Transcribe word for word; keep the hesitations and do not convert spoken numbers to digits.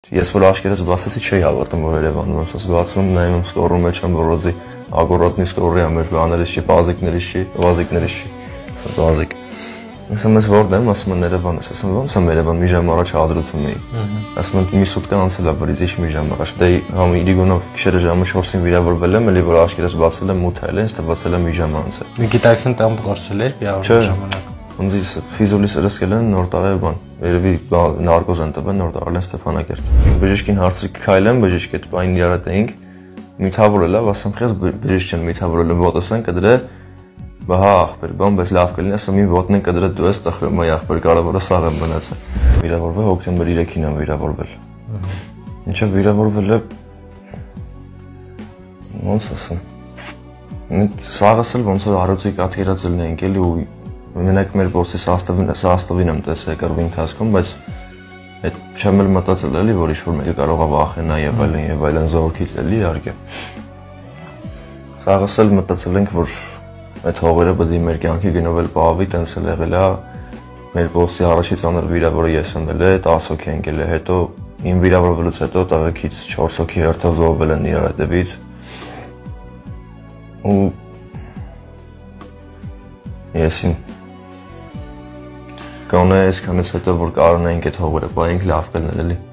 Ես որ աշկերտս բացեցի չի հավատում որ Երևանում եմ, ասես բացում եմ նայում եմ ստորում մեջ եմ որոզի ակուրատնի ստորի եմ մեր բաներից չի, բազիկներից չի, բազիկներից չի, ասես բազիկ։ Ասում ես որտե՞ղ եմ, ասում են Երևան ես, ասում ո՞նց եմ Երևան, մի ժամ առաջ հադրուցում էի։ Ասում են մի սուտկա անցել է վրից, ինչ մի ժամ առաջ։ Դե համ Իրիգոնով գիշերը ժամը չորսին վիրավորվել եմ, էլի որ աշկերտս բացել եմ ութ այլ, ինձ թվացել է մի ժամ անցել։ Նիկիտայցն տամ կորցել է վիրավորվելու ժամանակ։ Ինձ ֆիզուլիս ըրսկել են նոր տարի բան, երևի նարկոզ են տվել, նոր տարել են Ստեփանակերտ։ Բժիշկին հարցրի քայլեմ, բժիշկ այդ բանին իրար հետ էինք, միթավորել է, ասեմ քեզ բժիշկ չեն միթավորել, ոտս են կդրե, բա ախպեր, բան բայց լավ կլինի, ասեմ իմ ոտն են կդրե դու ես տխրում այ ախպեր, կարևորը սաղ եմ մնացել։ Վիրավորվել հոկտեմբեր երեքին եմ վիրավորվել։ Ինչեւ վիրավորվել է ոնց ասեմ։ Սաղս էլ ոնց որ արոցի կաթերացել ենք էլի ու մենակ մեր գործի սաստվին, սաստվին եմ տեսել կռվի ընթացքում, բայց այդ չեմ էլ մտածել էլի, որ ինչ-որ մեկը կարող է վախենա եւ այլն եւ այլն զորքից էլի իհարկե։ Սաղս էլ մտածել ենք, որ այդ հողերը պետք է մեր կյանքի գնով էլ պահվի, տենց էլ եղել է։ Մեր գործի առաջից անել վիրավորը ես եմ էլ է, տասը հոգի ենք էլ է, հետո իմ վիրավորվելուց հետո տղեկից չորս հոգի հերթով զոհվել են իրար հետևից։ Ու եսին Գոնե այսքանից հետո որ կարողանայինք այդ հողերը պահենք լավ կլիներ էլի։